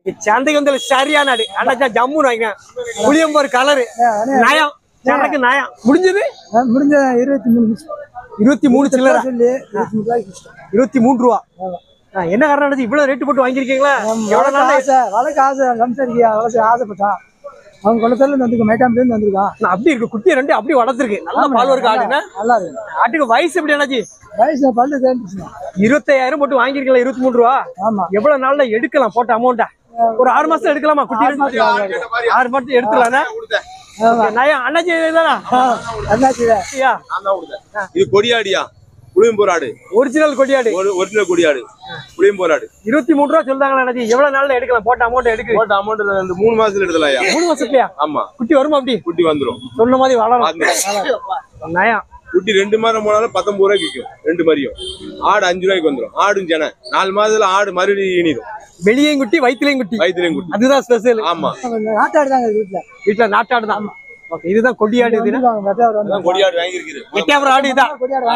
சந்தைக்கு வந்து சரியான ஆடு அண்ணா ஜம்முன்னு வாங்க புளியம்போர் கலரு நயம் சரக்கு நயம் முடிஞ்சது முடிஞ்ச 23 சில்லற 23 ரூபா என்ன காரணம் இவ்வளவு ரேட்டு போட்டு வாங்கிருக்கீங்களா எவ்வளவு நாள் வளர்க்க ஆசை சம்சாரிக்கா வளர்க்க ஆசைப்பட்டான் அவங்க குளத்துல வந்துருக்கு மேட்டாம்ல இருந்து வந்திருக்கான் அப்படி இருக்கு குட்டி ரெண்டு அப்படி வளர்த்துருக்கு நல்லா பால் இருக்கு ஆடுனா நல்லா இருக்கு ஆட்டுக்கு வயசு எப்படி என்னாச்சு வயசு பல்லு தேர்ந்துச்சுண்ணா 25000 போட்டு வாங்கிருக்கீங்களா 23 ரூபா ஆமா எவ்வளவு நாள்ல எடுக்கலாம் போட்ட அமௌண்ட்டா ஒரு 6 மாசம் எடுக்கலாமா குட்டி 6 மாசம் எடுத்துலாம் அண்ணாச்சி இது கொடியாடியா புளியம்போர் ஆடு ஒரிஜினல் கொடியாடு ஒரிஜினல் கொடியாடு புளியம்போர் ஆடு 23 ரூபா சொல்றாங்களா அண்ணாச்சி எவ்வளவு நாள்ல எடுக்கலாம் போட்ட அமௌண்ட் எடுக்க போட்ட அமௌண்ட் 3 மாசத்துல எடுத்துலாம் 3 மாசத்துலயா ஆமா குட்டி வருமா அப்படி குட்டி வந்துரும் சொன்ன மாதிரி வளரும் நயம் குட்டி 2 மாதம் போனாலும் 19 ரூபாய்க்கு விற்கும் 2 மாதிரியும் ஆடு 5 ரூபாய்க்கு வந்துடும் ஆடும் ஜன 4 மாதத்துல ஆடு மறுபடியும் இனிடும் வெளியையும் குட்டி வயிற்றுலையும் குட்டி அதுதான் ஸ்பெஷல் ஆமா நாட்டாடு தாங்க வீட்டுல நாட்டாடு தான் ஓகே இதுதான் கொடியாடு கொடியாடு வாங்கிருக்குது 8000 ஆடு இதான்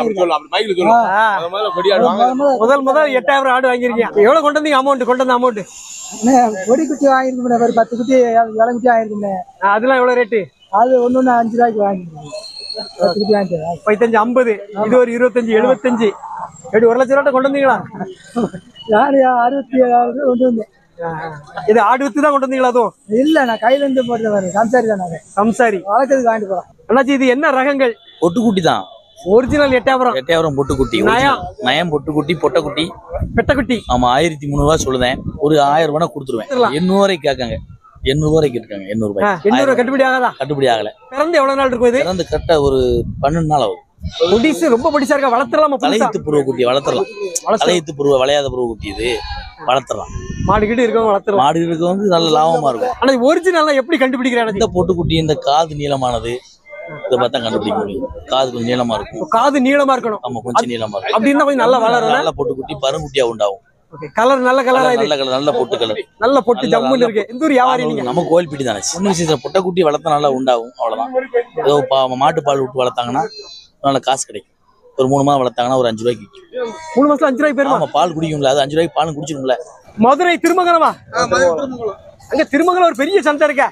முதல் 8000 ஆடு வாங்கிருக்கீங்க எவ்வளவு கொண்டு வந்தீங்க அமௌண்ட் கொண்டு வந்த அமௌண்ட் கொடி குட்டி வாங்கிருக்கோம் 10 குட்டி இளம் குட்டி வாங்கிருக்கோம் அதெல்லாம் எவ்வளவு ரேட்டு அது ஒண்ணு 5 ரூபாய்க்கு வாங்கிருக்கோம் 10 குட்டி வாங்கிட்டேன் 55 50 இது ஒரு 25 75 எப்படி 1 லட்சம் ரூபாய் கொண்டு வந்தீங்களா யாரு 67 கொண்டு வந்தேன் இது ஆடு வித்து தான் கொண்டு வந்தீங்களா அதுவும் இல்ல நான் கையில இருந்து போட்டு வரேன் சம்சாரி தான் நாங்க சம்சாரி வளர்க்கறதுக்கு வாங்கிட்டு போறோம் அண்ணாச்சி இது என்ன ரகங்கள் பொட்டுக்குட்டி தான் ஒரிஜினல் 8000 பொட்டுக்குட்டி நயம் பொட்டுக்குட்டி பொட்டக்குட்டி பெட்டக்குட்டி ஆமா 1300 ரூபாய் சொல்லுதேன் ஒரு 1000 ரூபாய் கொடுத்துருவேன் 800 ரூபாய்க்கு கேட்காங்க 800 ரூபாய்க்கு இருக்காங்க 800 ரூபாய் கட்டுப்படி ஆகாதா கட்டுப்படி ஆகல பிறந்து எவ்வளவு நாள் இருக்கும் இது பிறந்து கட்ட ஒரு 12 நாள் ஆகும் பொடிசு ரொம்ப பொடிசா இருக்கா வளர்த்தலாமா தலையத்து புருவ குட்டி வளர்த்தலாம் தலையத்து புருவ வளையாத புருவ குட்டி இது வளர்த்தலாம் மாடு கிட்ட இருக்கவங்க வளர்த்தலாம் மாடு இருக்கு வந்து நல்ல லாபமா இருக்கும் ஆனா ஒரிஜினல் எப்படி கண்டுபிடிக்கிறாங்க இந்த பொட்டுக்குட்டி இந்த காது நீளமானது இதை பார்த்தா கண்டுபிடிக்க முடியும் காது கொஞ்சம் நீளமா இருக்கும் காது நீளமா இருக்கணும் ஆமா கொஞ்சம் நீளமா இருக்கும் அப்படின்னா கொஞ்சம் நல்லா வளரும் நல்ல பொட்டுக்குட்டி பருங்குட்டியா உண்டாகும் கலர் நல்ல கலர் நல்ல பொட்டு கலர் நல்ல பொட்டு ஜம்முன்னு இருக்கு எந்த ஒரு வியாபாரி நீங்க நம்ம கோயில்பட்டி தானே சின்ன விஷயத்துல பொட்டக்குட்டி வளர்த்தா நல்லா உண்டாகும் அவ்வளவுதான் ஏதோ மாட்டு பால் விட்டு வளர்த்தாங்கன்னா நல்ல காசு கிடைக்கும் ஒரு 3 மாதம் வளர்த்தாங்கன்னா ஒரு 5 ரூபாய்க்கு 3 மாசத்துல 5 ரூபாய்க்கு பெருமா பால் குடிக்கும்ல அது 5 ரூபாய்க்கு பால் குடிச்சிருக்கும்ல மதுரை திருமங்கலமா அங்க திருமங்கலம் ஒரு பெரிய சந்தை இருக்கா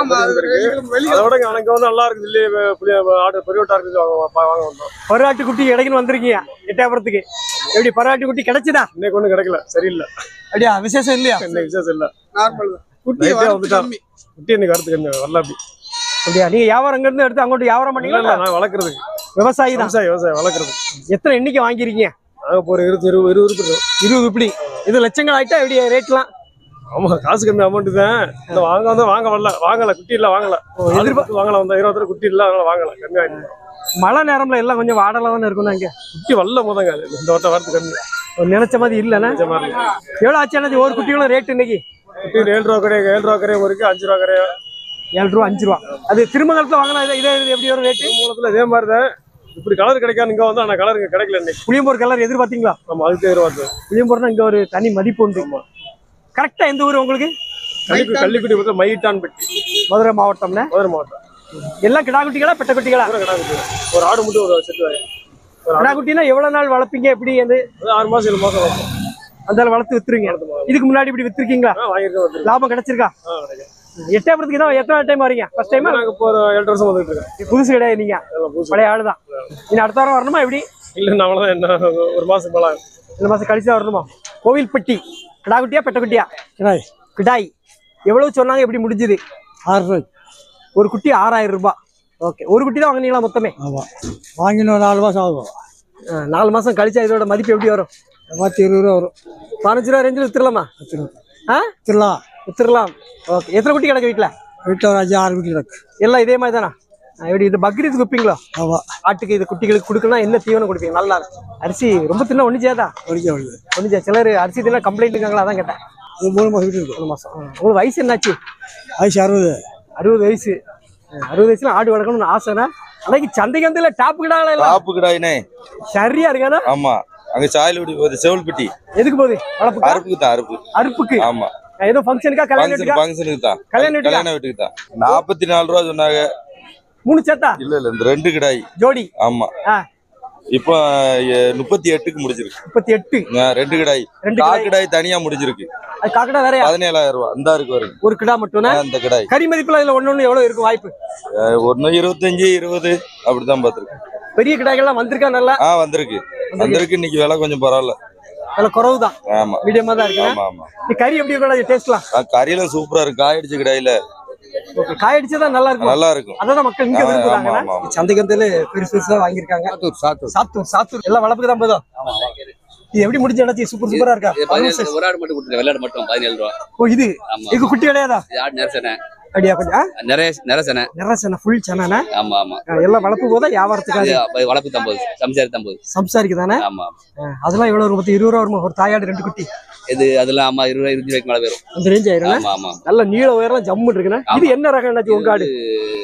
அதோட எனக்கு வந்து நல்லா இருக்கு இல்லையே ஆடு பெரியவட்டா இருக்கு பராட்டு குட்டி கிடைக்குன்னு வந்திருக்கீங்க எட்டாபுரத்துக்கு எப்படி பராட்டு குட்டி கிடைச்சதா இன்னைக்கு ஒண்ணு கிடைக்கல சரியில்லை அப்படியா விசேஷம் இல்லையா இன்னைக்கு விசேஷம் இல்ல நார்மல் குட்டி வந்துட்டான் குட்டி இன்னைக்கு வரதுக்கு வரல அப்படி அப்படியா நீங்க வியாபாரம் அங்க இருந்து எடுத்து அங்கோட்டு வியாபாரம் பண்ணீங்களா நான் வளர்க்கறதுக்கு விவசாயி தான் விவசாயம் வளர்க்கறது எத்தனை எண்ணிக்கை வாங்கிருக்கீங்க நாங்க போற 20 இப்படி இது லட்சங்கள் ஆயிட்டா எப்படி ரேட்லாம் ஆமா காசு கம்மி அமௌண்ட் தான் இந்த வாங்கல குட்டி இல்ல வாங்கல எதிர்பார்த்து வாங்கல வந்தா 20 குட்டி இல்ல அதனால வாங்கல கம்மி ஆயிடுச்சு மழை நேரம்ல எல்லாம் கொஞ்சம் வாடலாம் தானே இருக்கும் அங்க குட்டி வரல போதாங்க இந்த வட்டம் வரது கம்மி நினைச்ச மாதிரி இல்லைன்னா எவ்வளவு ஆச்சு ஒரு குட்டிகளும் ரேட் இன்னைக்கு குட்டி 7 ரூபா கிடையாது 7 ரூபா கிடையாது ஒரு 5 ரூபா கிடையாது 7 ரூபா 5 ரூபா அது திருமங்கலத்துல வாங்கினா இதே எப்படி ஒரு ரேட்டு மூலத்துல இதே மாதிரிதான் இப்படி கலர் கிடைக்காது இங்க வந்து ஆனா கலர் இங்க கிடைக்கல இன்னைக்கு புளியம்போர் கலர் எதிர்பார்த்தீங்களா நம்ம அதுக்கு எதிர்பார்த்தோம் புளியம்போர்னா இங்க ஒரு தனி மதிப்பு உண்டு கரெக்டா எந்த ஊர் உங்களுக்கு கள்ளிக்குடி பக்கத்துல மையிட்டான்பட்டி மதுரை மாவட்டம்னா மதுரை மாவட்டம் எல்லாம் கிடா குட்டிகளா பெட்ட குட்டிகளா ஒரு ஆடு மட்டும் ஒரு செட்டு கிடா குட்டினா எவ்வளவு நாள் வளர்ப்பீங்க எப்படி அது 6 மாசம் 7 மாசம் வளர்ப்போம் அந்த வளர்த்து வித்துருங்க இதுக்கு முன்னாடி இப்படி வித்துருக்கீங்களா லாபம் கிடைச்சிருக்கா எட்டாபுரத்துக்கு தான் எத்தனை டைம் வரீங்க ஃபர்ஸ்ட் டைம் நாங்க இப்போ 7 வருஷம் வந்துட்டு இருக்கோம் புதுசு கிடையாது நீங்க பழைய ஆளுதான் இனி அடுத்த வாரம் வரணுமா எப்படி இல்ல அவ்வளவுதான் என்ன ஒரு மாசம் போல 2 மாசம் கழிச்சு தான் வரணுமா கோவில்பட்டி கிடா குட்டியா பெட்ட குட்டியா கிடாய் எவ்வளவு சொன்னாங்க எப்படி முடிஞ்சது 6 ரூபாய் ஒரு குட்டி 6000 ரூபாய் ஓகே ஒரு குட்டி தான் வாங்கினீங்களா மொத்தமே ஆமா வாங்கினோம் 4 மாசம் ஆகும் 4 மாசம் கழிச்சா இதோட மதிப்பு எப்படி வரும் 20 ரூபா வரும் 15 ரூபா ரேஞ்சில் வித்துடலாமா வித்துடலாம் ஓகே எத்தனை குட்டி கிடக்கு வீட்டில் ஒரு 6 குட்டி கிடக்கு எல்லாம் இதே மாதிரி தானா எப்படி இது பக்ரீத் குப்பிங்களா ஆமா ஆட்டுக்கு இது குட்டிகளுக்கு கொடுக்கணும் என்ன தீவனம் கொடுப்பீங்க நல்லா அரிசி ரொம்ப தின்னா ஒன்றுச்சாதா ஒன்றுச்சா சிலர் அரிசி தின்னா கம்ப்ளைண்ட் இருக்காங்களா அதான் கேட்டேன் 3 மாசம் வீட்டு இருக்கு 3 மாசம் உங்களுக்கு வயசு என்னாச்சு வயசு 60 வயசு 60 வயசுல ஆடு வளர்க்கணும்னு ஆசைனா அன்னைக்கு சந்தைக்கு வந்து டாப்பு கிடாயினே சரியா இருக்கானா ஆமா அங்க சாயல்படி போகுது செவல்பட்டி எதுக்கு போகுது அறுப்புக்கு தான் அறுப்புக்கு ஆமா ஏதோ ஃபங்க்ஷனுக்கா ஃபங்க்ஷனுக்கு தான் கல்யாண வீட்டுக்கு தான் 44 ரூபா சொன்னாங்க 3 சேத்தா இல்ல இந்த 2 கிடாய் ஜோடி ஆமா இப்போ 38க்கு முடிஞ்சிருக்கு. 38. 2 கிடாய். காக்கிடாய் தனியா முடிஞ்சிருக்கு. அது காக்கடா வேறயா? 17,000 ரூபாய். இந்த இருக்கு வருது. ஒரு கிடா மட்டும்னா அந்த கிடாய். கறி மதிப்புல இதுல ஒண்ணு எவ்வளவு இருக்கும் வாய்ப்பு? ஒண்ணு 25, 20 அப்படிதான் பாத்துருக்கு. பெரிய கிடாய்கள்லாம் வந்திருக்கா நல்லா? வந்திருக்கு. இன்னைக்கு விலை கொஞ்சம் பரவாயில்ல. விலை குறவு தான். ஆமா. மீடியமா தான் இருக்கு. ஆமா ஆமா. கறி எப்படி இருக்கும் டேஸ்ட்லாம்? கறியெல்லாம் சூப்பரா இருக்கு. காய் அடிச்ச கிடாயில. காய் அடிச்சதா நல்லா இருக்கும். நல்லா இருக்கும். அதான் மக்கள் இங்க விரும்புறாங்க. சந்தைக்கு வந்து பெருசா வாங்கியிருக்காங்க. சாத்தூர் எல்லாம் வளர்ப்புக்கு தான் போதும். இது எப்படி முடிஞ்ச இடத்துல சூப்பரா இருக்கா? ஒரு ஆடு மட்டும் கொடுத்துருக்கேன். வெள்ளாடு மட்டும் 17 ரூபா. ஓ இது இது குட்டி கிடையாதா? ஆடு நெரசனை. அப்படியா? கொஞ்சம் நெரசனை ஃபுல் சனை. ஆமா ஆமா. எல்லாம் வளர்ப்பு போதா வியாபாரத்துக்கு? வளர்ப்பு தான் போகுது. சம்சாரிக்கு தானே? ஆமா. அதெல்லாம் எவ்வளவு இருக்கும்? 20 ரூபா வருமா ஒரு தாயாடு 2 குட்டி? அதெல்லாம் ஆமா 20 ரூபாய்க்கு மேல வரும். அந்த ரேஞ்ச் ஆயிரும். ஆமா ஆமா. நல்ல நீள உயரம் ஜம்மு இருக்குன்னா. இது என்ன ரகம் என்னாச்சு உங்க ஆடு?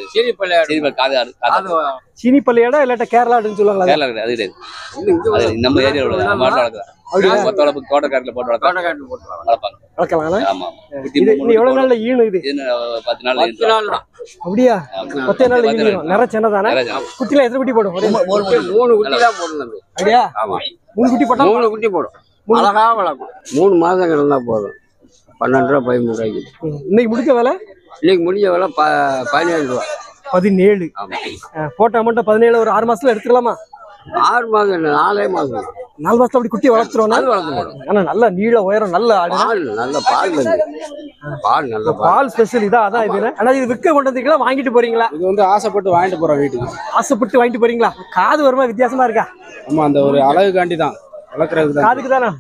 சீனி பள்ளியாடா இல்லாட்ட கேரளா ஆடுன்னு சொல்லுவாங்களா? கேரளா அது கிடையாது. நம்ம ஏரியாவில் நம்ம ஆட்டில் வளர்க்கலாம். மொத்த வளர்ப்பு தோட்டக்காட்டில் போட்டு வளர்ப்பாங்க. வளர்க்கலாம். ஆமா. இன்னும் எவ்வளவு நாள்ல ஈனும் இது? 10 நாள். அப்படியா? 10 நாள் ஈனும். நிற சென்னை தானே? குட்டில எத்தனை குட்டி போடும்? 3 குட்டி தான் போடும். அப்படியா? ஆமா. 3 குட்டி போட்டா 3 குட்டி போடும். அழகா வளர்க்கும். 3 மாதம் இருந்தா போதும். 12 ரூபா 13 ரூபாய்க்கு. இன்னைக்கு முடிஞ்ச வேலை? இன்னைக்கு முடிஞ்ச வேலை 17 ரூபா. 17. போட்ட அமௌண்ட் 17 ஒரு 6 மாசத்துல எடுத்துக்கலாமா? 6 மாதம் இல்லை, 4 மாதம். 4 மாசத்துல அப்படி குட்டி வளர்த்துறோம். ஆனா நல்ல நீள உயரம் நல்ல ஆடு. நல்ல பால் நல்ல பால் ஸ்பெஷல் இதா? அதான் இது. ஆனா இது விற்க கொண்டு வந்தீங்களா வாங்கிட்டு போறீங்களா? இது வந்து ஆசைப்பட்டு வாங்கிட்டு போறோம் வீட்டுக்கு. ஆசைப்பட்டு வாங்கிட்டு போறீங்களா? காது வருமா வித்தியாசமா இருக்கா? ஆமா, அந்த ஒரு அழகுக்காண்டி தான் வளர்க்கறதுக்கு தான். காதுக்கு தானே?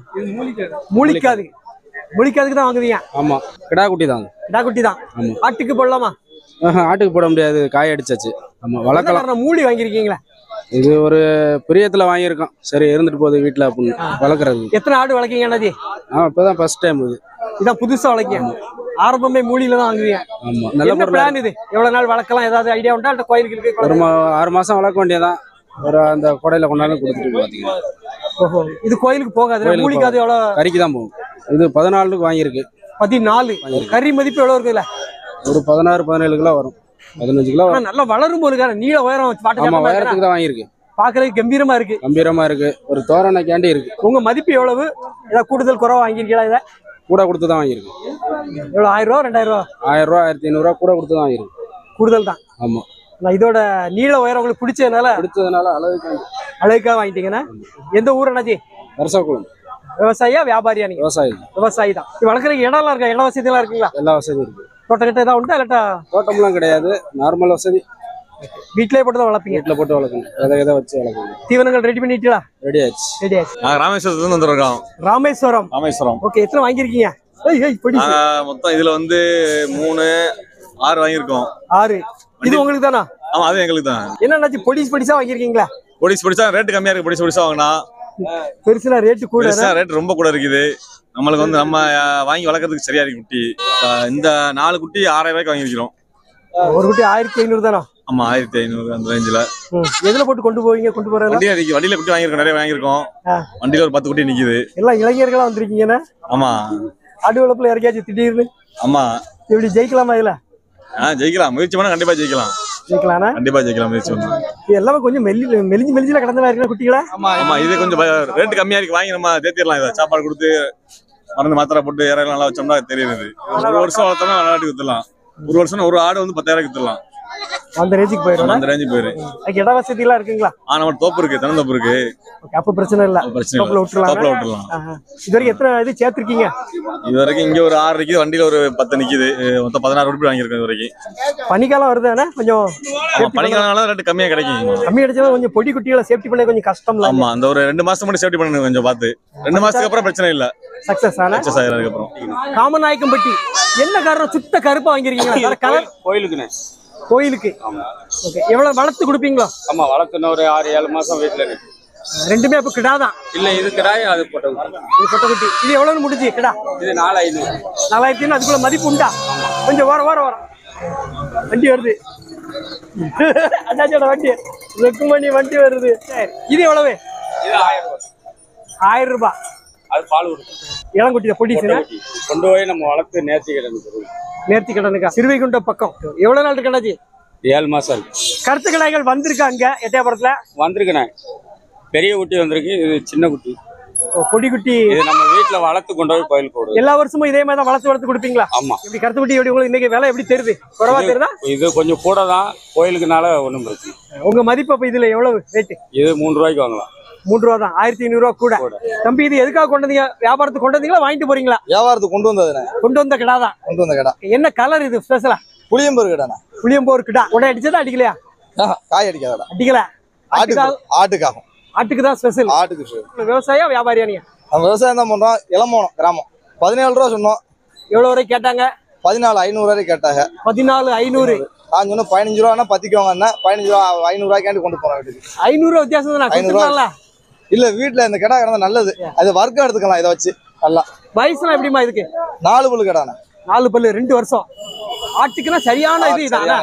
மூலிக்காதுக்கு தான் வாங்குவீங்க? ஆமா, கிடா குட்டி தான். கிடா குட்டி தான். ஆட்டுக்கு போடலாமா? ஆட்டுக்கு போட முடியாது, காய் அடிச்சாச்சு. ஆமா, வளர்க்கலாம். மூலி வாங்கிருக்கீங்களா? இது ஒரு பிரியத்துல வாங்கியிருக்கோம். சரி இருந்துட்டு போகுது வீட்டுல அப்படின்னு வளர்க்கறது. எத்தனை ஆடு வளர்க்கீங்க அண்ணாஜி? இப்பதான் ஃபர்ஸ்ட் டைம் இது. இதான் புதுசா வளர்க்கீங்க? ஆரம்பமே மூலியில தான் வாங்குவீங்க? ஆமா. நல்ல பிளான் இது? எவ்வளவு நாள் வளர்க்கலாம்? ஏதாவது ஐடியா உண்டா? அந்த கோயிலுக்கு இருக்கு ஒரு 6 மாசம் வளர்க்க வேண்டியதான். ஒரு அந்த கொடையில கொண்டாந்து கொடுத்துட்டு பாத்தீங்கன்னா. ஓஹோ, இது கோயிலுக்கு போகாது. மூலிக்காது எவ்வளவு? கறிக்கு தான் போகும். இது 14க்கு வாங்கியிருக்கு. 14. கறி மதிப்பு எவ்வளவு இருக்குல்ல? ஒரு 16-17 கிலோ வரும். 15 கிலோ வரும். நல்லா வளரும் போது நீள உயரம் உயரத்துக்கு தான் வாங்கியிருக்கு. பாக்குறதுக்கு கம்பீரமா இருக்கு. கம்பீரமா இருக்கு. ஒரு தோரணை கேண்டி இருக்கு. உங்க மதிப்பு எவ்வளவு? ஏதாவது கூடுதல் குறைவா வாங்கிருக்கீங்களா? இதை கூட கொடுத்து தான் வாங்கியிருக்கு. எவ்வளவு? 1000 ரூபா 2000 ரூபா? 1000 ரூபா 1500 ரூபா கூட கொடுத்து தான் வாங்கியிருக்கு. கூடுதல் தான். ஆமா. நான் இதோட நீள உயரம் உங்களுக்கு பிடிச்சதுனால அழகுக்காக வாங்கிட்டீங்கன்னா. எந்த ஊர் அண்ணாச்சி? வருஷக்குளம். விவசாயியா வியாபாரியா? நீங்க விவசாயி தான். வளர்க்குறதுக்கு இடம் எல்லாம் இருக்கா? இட வசதி எல்லாம் இருக்குங்களா? எல்லா வசதியும் இருக்கு. தோட்ட கிட்ட ஏதாவது உண்டா? இல்லாட்டா தோட்டம்லாம் கிடையாது, நார்மல் வசதி. வீட்லயே போட்டு தான் வளர்ப்பீங்க? வீட்டுல போட்டு வளர்க்கணும். எதை வச்சு வளர்க்கணும். தீவனங்கள் ரெடி பண்ணிட்டீங்களா? ரெடி ஆச்சு. ராமேஸ்வரத்துல வந்துருக்கோம். ராமேஸ்வரம். ஓகே, எத்தனை வாங்கிருக்கீங்க? மொத்தம் இதுல வந்து 3 6 வாங்கிருக்கோம். 6. இது உங்களுக்கு தானா? ஆமா, அது எங்களுக்கு தான். என்னன்னாச்சு பொடிசா வாங்கிருக்கீங்களா? பொடிசா ரேட் கம்மியா இருக்கு. பொடிசா வாங்கினா பெருசுல ரேட் கூட. ரேட் ரொம்ப கூட இருக்குது. நம்மளுக்கு வந்து நம்ம வாங்கி வளர்க்கறதுக்கு சரியா இருக்கு குட்டி. இந்த 4 குட்டி 6000 ரூபாய்க்கு வாங்கிருக்கிறோம். ஒரு குட்டி 1500 தானா? ஆமா, 1500 அந்த ரேஞ்சில. எதுல போட்டு கொண்டு போவீங்க? கொண்டு போறதா? வண்டியில குட்டி வாங்கிருக்கோம். நிறைய வாங்கிருக்கோம். வண்டியில ஒரு 10 குட்டி நிக்குது. எல்லாம் இளைஞர்களா வந்திருக்கீங்கன்னா? ஆமா. ஆடு வளர்ப்புல இறக்கியாச்சு திடீர்னு. ஆமா. எப்படி ஜெயிக்கலாமா இதுல? ஜெயிக்கலாம். முயற்சி பண்ணா கண்டிப்பா ஜெயிக்கலாம். கண்டிப்பா ஜெயிக்கலாம் முயற்சி பண்ணா. எல்லாமே கொஞ்சம் மெலிஞ்சில கடந்த மாதிரி இருக்கு குட்டிகளா? ஆமா, இது கொஞ்சம் ரேட் கம்மியா இருக்கு. வாங்கி நம்ம தேத்திடலாம். இதை சாப்பாடு கொடுத்து மருந்து மாத்திரை போட்டு இறையெல்லாம் நல்லா வச்சோம்னா தெரியுது. ஒரு வருஷம் வளர்த்தோம்னா விளையாட்டுக்கு வித்துடலாம். ஒரு வருஷம் ஒரு ஆடு வந்து 10,000 வித்துடலாம். அந்த ரேஞ்சுக்கு போயிடும். அந்த ரேஞ்சுக்கு போயிடும். இட வசதி எல்லாம் இருக்குங்களா? நம்ம தோப்பு இருக்கு, தென்னந்தோப்பு இருக்கு. அப்ப பிரச்சனை இல்ல. தோப்புல விட்டுறலாம். இது வரைக்கும் எத்தனை இது சேர்த்திருக்கீங்க? இது வரைக்கும் இங்க ஒரு 6 நிக்குது, வண்டியில ஒரு 10 நிக்குது. மொத்தம் 16 ரூபாய் வாங்கியிருக்கோம் இது வரைக்கும். பனிக்காலம் வருதுன்னா கொஞ்சம் பனிக்காலம் ரேட் கம்மியா கிடைக்கும். கம்மி கிடைச்சாலும் கொஞ்சம் பொடி குட்டிகளை சேஃப்டி பண்ண கொஞ்சம் கஷ்டம். ஆமா, அந்த ஒரு 2 மாசம் மட்டும் சேஃப்டி பண்ணணும் கொஞ்சம் பார்த்து. 2 மாசத்துக்கு அப்புறம் பிரச்சனை இல்ல. சக்சஸ் ஆயிருக்கு. அப்புறம் காமநாயக்கம்பட்டி என்ன காரணம் சுத்த கருப்பா வாங்கிருக்கீங்க? கலர் கோயிலுக்கு. ஓகே, எவ்வளவு வளர்த்து கொடுப்பீங்களா? ஆமா, வளர்த்துன ஒரு 6-7 மாசம் வீட்டுல இருக்கு. ரெண்டுமே அப்ப கிடாதான்? இல்ல, இது கிடாய், அது பொட்டை குட்டி. இது எவ்வளவு முடிஞ்சு கிடா? இது 4500. 4500. அதுக்குள்ள மதிப்பு உண்டா? கொஞ்சம் வர வண்டி வருது. அண்ணாச்சோட வண்டி ரெக்குமணி வண்டி வருது. இது எவ்வளவு? இது 1000 ரூபாய். 1000 ரூபாய். அது பால் கொடுக்கும். இளங்குட்டி பொடி கொண்டு போய் நம்ம வளர்த்து நேர்த்தி கடனுக்கா? சிறுவைகுண்ட பக்கம். எவ்வளவு நாள் இருக்கு? 7 மாசம் இருக்கு. கருத்து கடாய்கள் வந்திருக்காங்க எட்டயபுரத்துல? வந்திருக்கேன். பெரிய குட்டி வந்திருக்கு, இது சின்ன குட்டி. கொடி குட்டி இது நம்ம வீட்டுல வளர்த்து கொண்டு போய் கோயிலுக்கு போடுவோம். எல்லா வருஷமும் இதே மாதிரி தான் வளர்த்து கொடுப்பீங்களா? ஆமா. இப்படி கருத்து குட்டி எப்படி உங்களுக்கு இன்னைக்கு விலை எப்படி தெரியுது? குறைவா தெரியுதா? இது கொஞ்சம் கூட தான், கோயிலுக்குனால ஒண்ணும் பிரச்சனை. உங்க மதிப்பு அப்ப இதுல எவ்வளவு ரேட்டு? இது 3 ரூபாய்க்கு வாங்கலாம். 3 ரூபா தான், 1500 ரூபா கூட. தம்பி இது எதுக்காக கொண்டு வந்தீங்க? வியாபாரத்துக்கு கொண்டு வந்தீங்களா வாங்கிட்டு போறீங்களா? வியாபாரத்துக்கு கொண்டு வந்ததுண்ணே. கொண்டு வந்த கடா தான். கொண்டு வந்த கடா. என்ன கலர் இது ஸ்பெஷலா? புளியம்போர் கடாண்ணா. புளியம்போர் கடா. உடனே அடிச்சதா அடிக்கலையா? காய் அடிக்காதடா. அடிக்கல. ஆட்டுக்காகும். ஆட்டுக்கு தான் ஸ்பெஷல். ஆட்டுக்கு. விவசாயம் வியாபாரியா நீங்க? நம்ம விவசாயம் தான் பண்றோம். இளம்போனம் கிராமம். 17 ரூபா சொன்னோம். எவ்வளவு வரை கேட்டாங்க? 14,500 வரை கேட்டாங்க. 14,500. நான் சொன்னேன் 15 ரூபான்னா பத்திக்குவாங்க. 15 ரூபா 500 ரூபாய்க்காண்டி கொண்டு போறேன் வீட்டுக்கு. 500 ரூபா வித்தியாசம் தானே? 500 ரூபா இல்ல, வீட்டுல இந்த கடா கிடந்தா நல்லது. அது வர்க்கம் எடுத்துக்கலாம் இதை வச்சு. நல்லா வயசுலாம் எப்படிமா இதுக்கு? 4 பல்லு கடாண்ணே. 4 பல்லு 2 வருஷம். ஆட்டுக்குன்னா சரியான இது இதானா?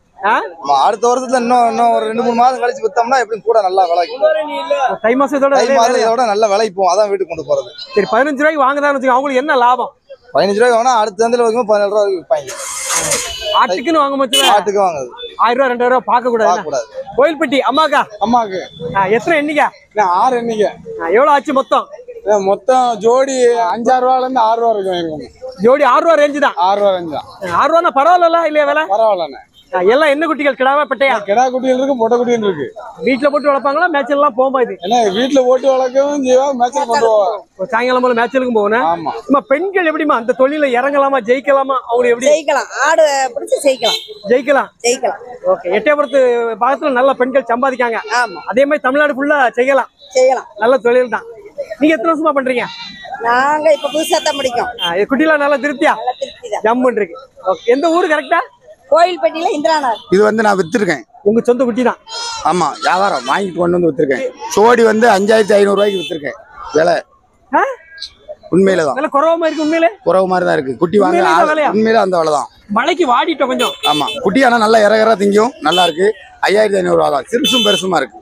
அடுத்த வருஷத்துல இன்னும் ஒரு 2-3 மாதம் கழிச்சு வித்தோம்னா எப்படி கூட நல்லா விளைக்கும். தை மாசத்தோட நல்ல விளைப்போம். அதான் வீட்டுக்கு கொண்டு போறது. சரி 15 ரூபாய்க்கு வாங்குதான்னு வச்சுக்கோங்க, அவங்களுக்கு என்ன லாபம்? 15 ரூபாய்க்கு வாங்கினா அடுத்த சந்தையில வைக்கும் 17 ரூபாய்க்கு விற்பாங்க. ஆட்டுக்குன்னு வாங்க மட்டும் ஆட்டுக்கு வாங்குது 1000 ரூபா 2000 ரூபா பார்க்க கூடாது. கோயில்பட்டி அம்மாக்கா? அம்மாக்கு எத்தனை எண்ணிக்கை? 6 எண்ணிக்கை. எவ்வளவு ஆச்சு மொத்தம்? மொத்தம் ஜோடி 5-6 ரூபால இருந்து 6 ரூபா வரைக்கும் இருக்கும். ஜோடி 6 ரூபா ரேஞ்சு தான். 6 ரூபா ரேஞ்சு தான். 6 ரூபா பரவாயில்ல இல்லையா விலை? பரவாயில்லண்ணே. எல்லாம் என்ன குட்டிகள்? கிடாவா பெட்டையா? கிடா குட்டிகள் இருக்கு, பொட்டை குட்டிகள் இருக்கு. வீட்டுல போட்டு வளர்ப்பாங்களா? மேட்சல் எல்லாம் போகுமா? இது ஏன்னா வீட்டுல போட்டு வளர்க்கவும் செய்வா, மேட்சல் கொண்டு போவா. சாயங்காலம் போல மேட்சலுக்கும் போகணும். ஆமா. நம்ம பெண்கள் எப்படிமா அந்த தொழில இறங்கலாமா, ஜெயிக்கலாமா? அவங்க எப்படி ஜெயிக்கலாம்? ஆடு பிடிச்சி ஜெயிக்கலாம். ஓகே. எட்டயபுரத்து பாகத்துல நல்ல பெண்கள் சம்பாதிக்காங்க. ஆமா. அதே மாதிரி தமிழ்நாடு ஃபுல்லா செய்யலாம். நல்ல தொழில் தான். நீங்க எத்தனை வருஷமா பண்றீங்க? நாங்க இப்ப புதுசா தான் படிக்கும். குட்டிலாம் நல்லா திருப்தியா? ஜம்முன்னு இருக்கு. எந்த ஊரு கரெக்டா? கோயில்பட்டியில இந்திராநாத். இது வந்து நான் வித்துருக்கேன். உங்க சொந்த குட்டி தான்? ஆமா, வியாபாரம் வாங்கிட்டு கொண்டு வந்து வித்துருக்கேன். சோடி வந்து 5500 ரூபாய்க்கு வித்துருக்கேன். விலை உண்மையிலதான் விலை குறவமா இருக்கு. உண்மையிலே குறவு மாதிரி தான் இருக்கு. குட்டி வாங்க உண்மையில அந்த விலை தான். மழைக்கு வாடிட்டோம் கொஞ்சம். ஆமா, குட்டி ஆனா நல்லா இறகரா திங்கும், நல்லா இருக்கு. 5500 ரூபா தான். சிறுசும் பெருசுமா இருக்கு.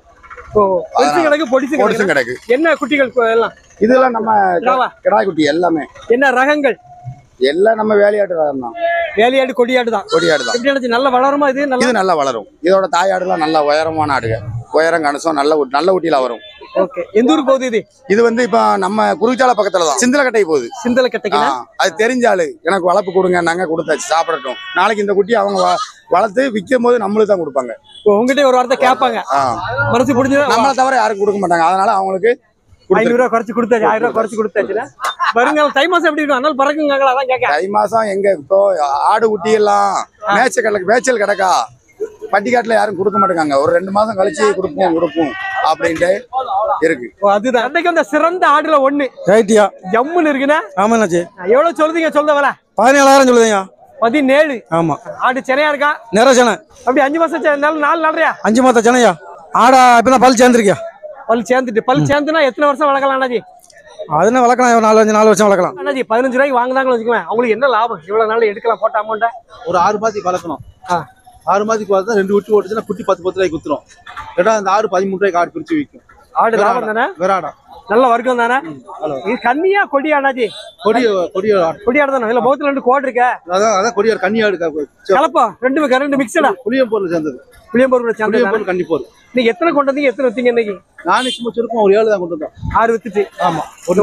பொடிசும் கிடக்கு. என்ன குட்டிகள் எல்லாம்? இதெல்லாம் நம்ம கிடா குட்டி எல்லாமே. என்ன ரகங்கள்? எல்லாம் நம்ம வேலையாட்டு ரகம் தான். வேலையாடு கொடியாடு தான். எப்படி நல்ல வளருமா? இது நல்லா வளரும். இதோட தாயாடுலாம் நல்ல உயரமான ஆடுங்க. உயரம் கணசம் நல்ல ஊட்டியில வரும். ஓகே. எந்த ஊருக்கு போகுது இது? இது வந்து இப்ப நம்ம குருவிச்சாலை பக்கத்துல தான். சிந்தலக்கட்டை போகுது. சிந்தலக்கட்டைக்கு அது தெரிஞ்சாலு எனக்கு வளர்ப்பு கொடுங்க, நாங்க கொடுத்தாச்சு சாப்பிடட்டும். நாளைக்கு இந்த குட்டி அவங்க வளர்த்து விற்கும் போது நம்மளுக்கு தான் கொடுப்பாங்க. உங்ககிட்ட ஒரு வார்த்தை கேட்பாங்க. மனசு பிடிச்சது நம்மளை தவிர யாரும் கொடுக்க மாட்டாங்க. அதனால அவங்களுக்கு 500 ரூபா குறைச்சு கொடுத்தாச்சு. 1000 ரூபா குறைச்சு கொடுத்தாச்சுல. வருங்காலம் தை மாசம் எப்படி இருக்கும்? அதனால பறக்குங்களா? அதான் கேட்க. தை மாசம் எங்க இப்போ ஆடு குட்டி எல்லாம் மேய்ச்சல் கிடக்கா. பட்டிக்காட்டுல யாரும் கொடுக்க மாட்டாங்க. ஒரு 2 மாசம் கழிச்சு கொடுப்போம் அப்படின்ட்டு இருக்கு. அதுதான் அன்னைக்கு அந்த சிறந்த ஆடுல ஒண்ணு. ரைட்டியா? ஜம்முன்னு இருக்குண்ணா. ஆமாண்ணாச்சி. எவ்வளவு சொல்லுதீங்க? சொல்ல வர 17,000 சொல்லுதீங்க. 17. ஆமா. ஆடு சென்னையா இருக்கா? நேரம் சென்னை. அப்படி 5 மாசம் 4 நாளையா? 5 மாசம் சென்னையா? ஆடா இப்பதான் பல் சேர்ந்துருக்கியா? பல் சேர்ந்துனா எத்தனை வருஷம் வளர்க்கலாம் அண்ணாஜி? அதுனா வளர்க்கலாம். 4 வருஷம் வளர்க்கலாம் அண்ணாஜி. 15 ரூபாய்க்கு வாங்குதாங்கன்னு வச்சுக்கோங்க, அவங்களுக்கு என்ன லாபம்? இவ்வளவு நாள் எடுக்கலாம் போட்ட அமௌண்ட? ஒரு 6 மாதத்துக்கு வளர்க்கணும். 6 மாதத்துக்கு வளர்த்தா 2 குட்டி ஓட்டுச்சுன்னா குட்டி 10 ரூபாய்க்கு குத்துரும். கேட்டா அந்த ஆடு 13 ரூபாய்க்கு ஆடு பிரிச்சு விற்கும். ஆடு லாபம் தானே? வெராடா நல்ல வர்க்கம் தானே? இது கன்னியா கொடியா அண்ணாஜி? கொடியாடு தானே. இல்ல முகத்துல 2 கோடு இருக்க. அதான் கொடியாடு கன்னியாடு கலப்பா. 2 மிக்சடா? புளியம்போர்ல சேர்ந்தது. புளியம்போர்ல சேர்ந்தது. கன்னிப்போர். நீங்க எத்தனை கொண்டு வந்தீங்க? எத்தனை வித்தீங்க இன்னைக்கு? நானே சும்மா சுருக்கம் ஒரு 7 தான் கொண்டு வந்தோம். 6 வித்துட்டு. ஆமா.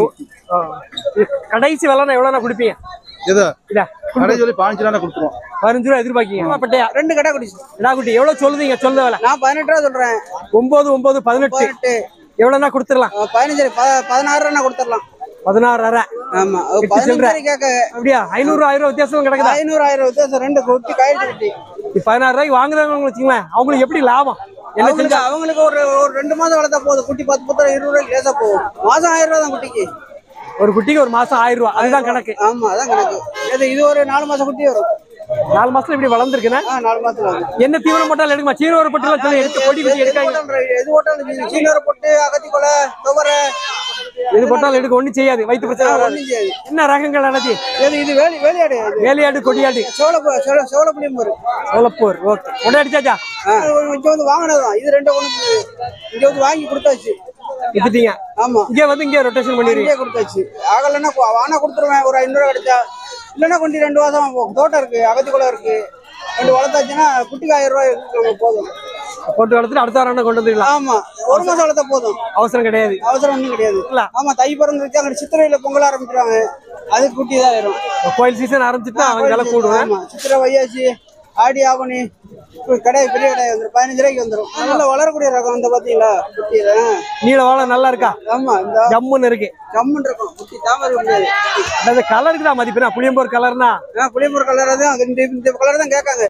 கடைசி விலைனா எவ்வளவு கொடுப்பீங்க? எதோ இல்ல கடை சொல்லி 15 ரூபா கொடுத்துருவோம். 15 ரூபா எதிர்பார்க்கீங்க? பட்டையா 2 கடை குடி. கடா குட்டி எவ்வளவு சொல்லுதீங்க? சொல்ல வேலை. நான் 18 ரூபா சொல்றேன். 9 9 18 எவ்வளவுனா கொடுத்துடலாம்? 15 16 ரூபா கொடுத்துடலாம். 16.5. ஆமா. 15 கேக்க. அப்படியா? 500 1000 வித்தியாசம் கிடக்குதா? 500 1000 வித்தியாசம். 2 குட்டி காயிட்டு குட்டி. 16 ரூபாய்க்கு வாங்குறாங்கன்னு வச்சுங்களேன், அவங்களுக்கு எப்படி லாபம்? அவங்களுக்கு ஒரு 2 மாதம் வளர்த்தா போதும். குட்டி 10 20 ரூபாய்க்கு லேசா போகும். மாசம் 1000 ரூபா தான் குட்டிக்கு. ஒரு குட்டிக்கு ஒரு மாசம் 1000 ரூபா. அதுதான் கணக்கு. ஆமா, அதான் கணக்கு. இது ஒரு 4 மாசம் குட்டி வரும். 4 மாசத்துல இப்படி வளர்ந்துருக்குன்னா 4 மாசத்துல என்ன தீவனம் போட்டாலும் எடுக்குமா? சீனோர போட்டுலாம் சொல்லி எடுத்து கொடி குட்டி எடுக்காங்க. எது போட்டாலும் சீனோர போட்டு அகத்திக்கொலை துவரை எது போட்டாலும் எடுக்க ஒண்ணும் செய்யாது. வயிற்று பிரச்சனை ஒண்ணும் செய்யாது. என்ன ரகங்கள் அண்ணாச்சி? இது வேலையாடு. வேலையாடு கொடியாடு. சோழப்புளியம்பூர். சோழப்பூர். ஓகே. ஒண்ணு அடிச்சாச்சா? இங்க வந்து வாங்கினதான். இது 2 ஒண்ணு இங்க வந்து வாங்கி கொடுத்தாச்சு. வித்துட்டீங்க? ஆமா. இங்க ரொட்டேஷன் பண்ணிடுறீங்க. இங்கே கொடுத்தாச்சு. ஆகலன்னா வானா கொடுத்துருவேன். ஒரு 500 ரூபா கிடைச்சா. இல்லைன்னா கொண்டு 2 மாசம் தோட்டம் இருக்கு, அகத்திக்குள்ள இருக்கு. 2 வளர்த்தாச்சுன்னா குட்டிக்கு 1000 ரூபாய் போதும். போட்டு வளர்த்துட்டு அடுத்த வாரம் கொண்டு வந்துடலாம். ஆமா, ஒரு மாசம் வளர்த்தா போதும். அவசரம் கிடையாது. அவசரம் ஒண்ணும் கிடையாது. இல்ல ஆமா, தை பிறந்துருச்சு அங்க சித்திரையில பொங்கல் ஆரம்பிச்சிருவாங்க. அது குட்டி தான் வரும். கோயில் சீசன் ஆரம்பிச்சுட்டா அவங்க விலை கூடும். ஆமா, சித்திரை வையாசி ஆடி ஆவணி கடை பெரிய கடை வந்துடும். 15 ரூபாய்க்கு வந்துடும். நல்லா வளரக்கூடிய ரகம் வந்து பாத்தீங்களா குட்டி. நீல வாழை நல்லா இருக்கா? ஆமா, இந்த ஜம்முன்னு இருக்கு. ஜம்முன்னு இருக்கும் குட்டி. தாமரை முடியாது. அந்த கலருக்கு தான் மதிப்புனா புளியம்போர் கலர்னா புளியம்போர் கலர் தான். இந்த கலர் தான் கேட்காங்க.